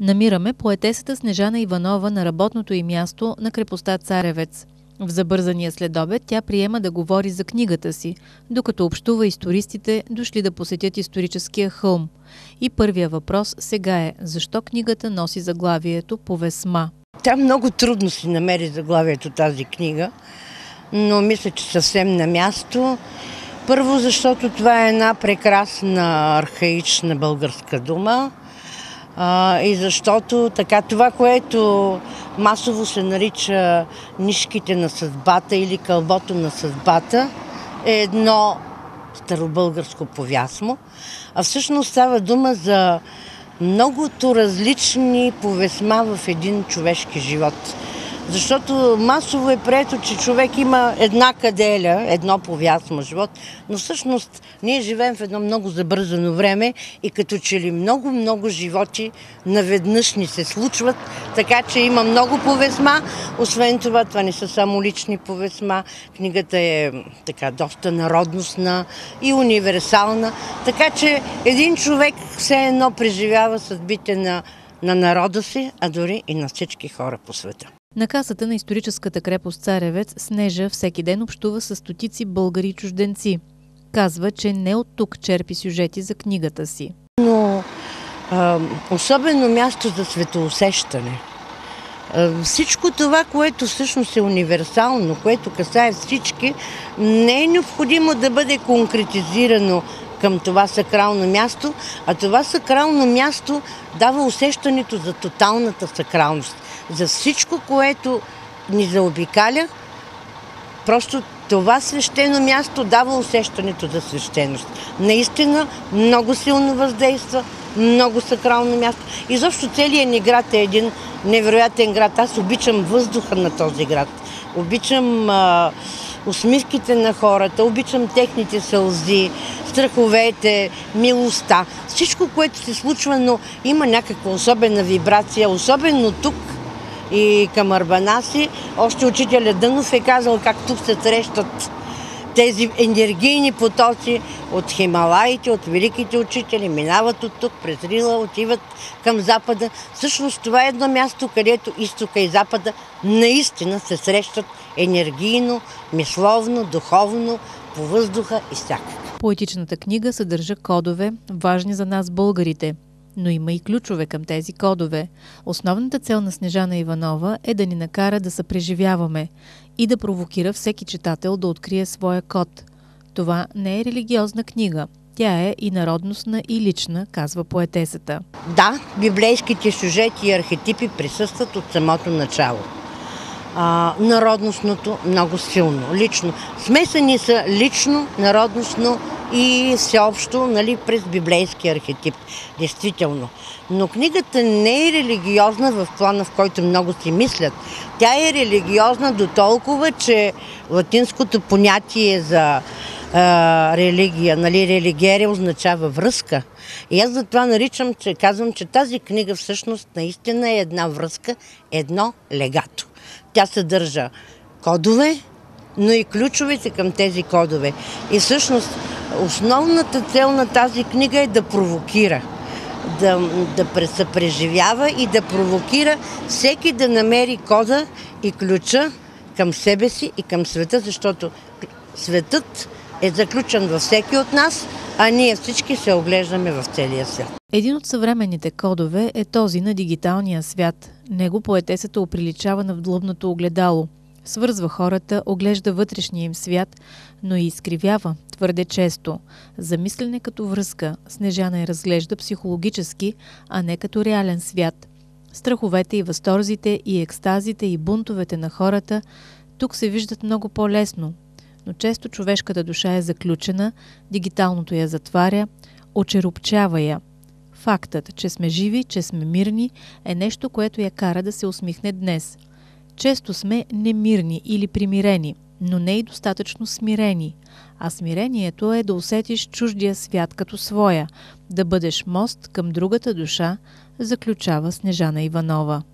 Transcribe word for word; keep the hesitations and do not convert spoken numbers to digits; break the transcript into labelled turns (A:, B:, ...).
A: Намираме поетесата Снежана Иванова на работното й място на крепостта Царевец. В забързания следобед тя приема да говори за книгата си, докато общува и с туристите, дошли да посетят историческия хълм. И първия въпрос сега е: защо книгата носи заглавието "Повесма"?
B: Тя много трудно си намери заглавието тази книга, но мисля, че съвсем на място. Първо, защото това е една прекрасна архаична българска дума, а, и защото така това, което масово се нарича нишките на съдбата или кълбото на съдбата, е едно старобългарско повясмо, а всъщност става дума за многото различни повесма в един човешки живот. Защото масово е прието, че човек има една каделя, едно повясмо живот, но всъщност ние живеем в едно много забързано време и като че ли много-много животи наведнъж ни се случват, така че има много повесма. Освен това, това не са само лични повесма. Книгата е така доста народностна и универсална, така че един човек все едно преживява съдбите на, на народа си, а дори и на всички хора по света.
A: На касата на историческата крепост Царевец Снежа всеки ден общува с стотици българи и чужденци. Казва, че не от тук черпи сюжети за книгата си.
B: Но а, особено място за светоусещане. А, всичко това, което всъщност е универсално, което касае всички, не е необходимо да бъде конкретизирано към това сакрално място, а това сакрално място дава усещането за тоталната сакралност. За всичко, което ни заобикаля, просто това свещено място дава усещането за свещеност. Наистина много силно въздейства, много сакрално място. Изобщо целият ни град е един невероятен град. Аз обичам въздуха на този град. Обичам а, усмивките на хората, обичам техните сълзи, страховете, милостта. Всичко, което се случва, но има някаква особена вибрация, особено тук. И към Арбанаси, още учителя Дънов е казал как тук се срещат тези енергийни потоци от Хималаите, от великите учители, минават от тук, през Рила, отиват към Запада. Всъщност това е едно място, където изтока и Запада наистина се срещат енергийно, мисловно, духовно, по въздуха и всякак.
A: Поетичната книга съдържа кодове, важни за нас българите. Но има и ключове към тези кодове. Основната цел на Снежана Иванова е да ни накара да съпреживяваме и да провокира всеки читател да открие своя код. Това не е религиозна книга. Тя е и народностна, и лична, казва поетесата.
B: Да, библейските сюжети и архетипи присъстват от самото начало. А, народностното много силно, лично. Смесени са лично, народностно и всеобщо, нали, през библейски архетип. Действително. Но книгата не е религиозна в плана, в който много си мислят. Тя е религиозна до толкова, че латинското понятие за а, религия, нали, религере означава връзка. И аз затова наричам, че казвам, че тази книга всъщност наистина е една връзка, едно легато. Тя съдържа кодове, но и ключовете към тези кодове. И всъщност основната цел на тази книга е да провокира, да, да се преживява и да провокира всеки да намери кода и ключа към себе си и към света, защото светът е заключен във всеки от нас, а ние всички се оглеждаме в целия свят.
A: Един от съвременните кодове е този на дигиталния свят. Него поетесата оприличава на вдлъбнато огледало. Свързва хората, оглежда вътрешния им свят, но и изкривява твърде често. За мислене като връзка Снежана я разглежда психологически, а не като реален свят. Страховете и възторзите, и екстазите, и бунтовете на хората тук се виждат много по-лесно. Но често човешката душа е заключена, дигиталното я затваря, очерупчава я. Фактът, че сме живи, че сме мирни, е нещо, което я кара да се усмихне днес. Често сме немирни или примирени, но не и достатъчно смирени. А смирението е да усетиш чуждия свят като своя, да бъдеш мост към другата душа, заключава Снежана Иванова.